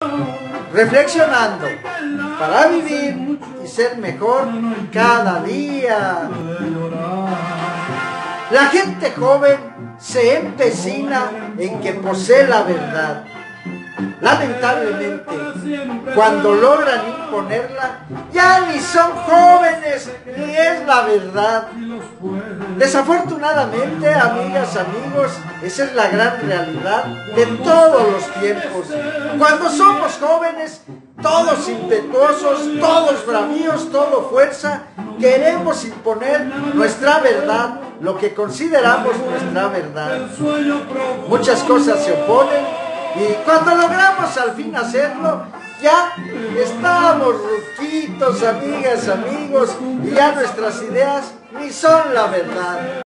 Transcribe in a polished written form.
reflexionando para vivir y ser mejor cada día. La gente joven se empecina en que posee la verdad. Lamentablemente, cuando logran imponerla, ya ni son jóvenes, ni es la verdad. Desafortunadamente, amigas, amigos, esa es la gran realidad de todos los tiempos. Cuando somos jóvenes, todos impetuosos, todos bravíos, todo fuerza, queremos imponer nuestra verdad, lo que consideramos nuestra verdad. Muchas cosas se oponen. Y cuando logramos al fin hacerlo, ya estamos ruquitos, amigas, amigos, y ya nuestras ideas ni son la verdad.